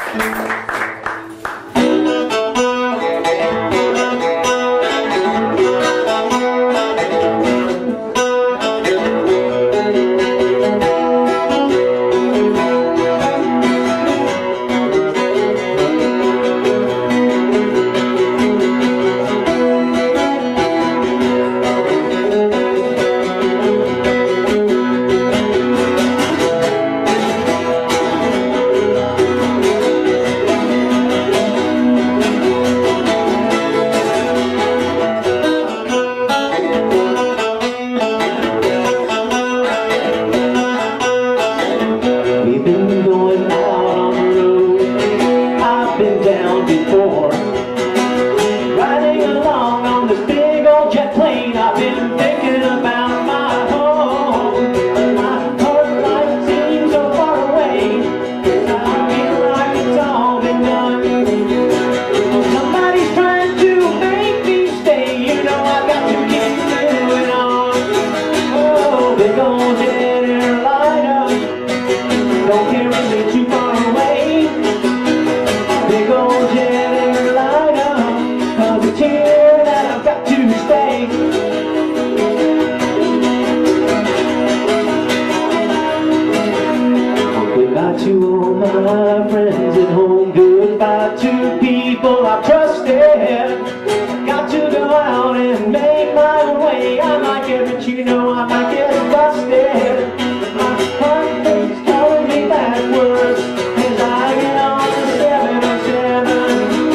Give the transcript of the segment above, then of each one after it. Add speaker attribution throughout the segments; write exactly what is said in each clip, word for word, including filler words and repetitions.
Speaker 1: my friends at home, goodbye to people I trusted. Got to go out and make my own way. I might get rich, you know, I might get busted. My heart is telling me backwards as I get on the seven oh seven.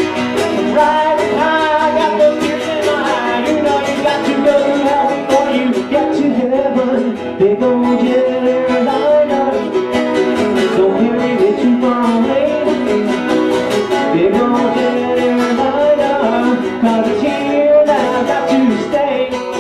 Speaker 1: Riding high, got the tears in my eye. You know you got to go to hell before you get to heaven. Big old jetliner, don't carry me too far away. Big old jetliner, cause it's here that I've got to stay.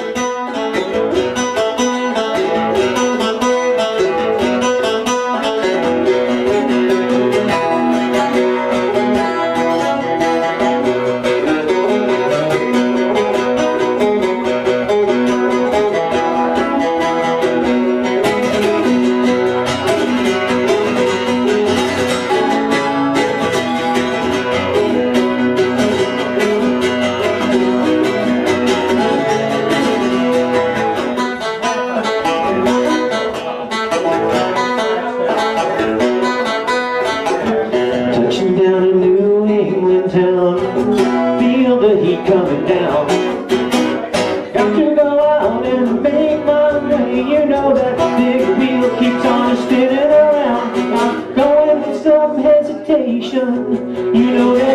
Speaker 1: Down in New England town, feel the heat coming down. Got to go out and make my way. You know that big wheel keeps on spinning around. I'm going with some hesitation. You know that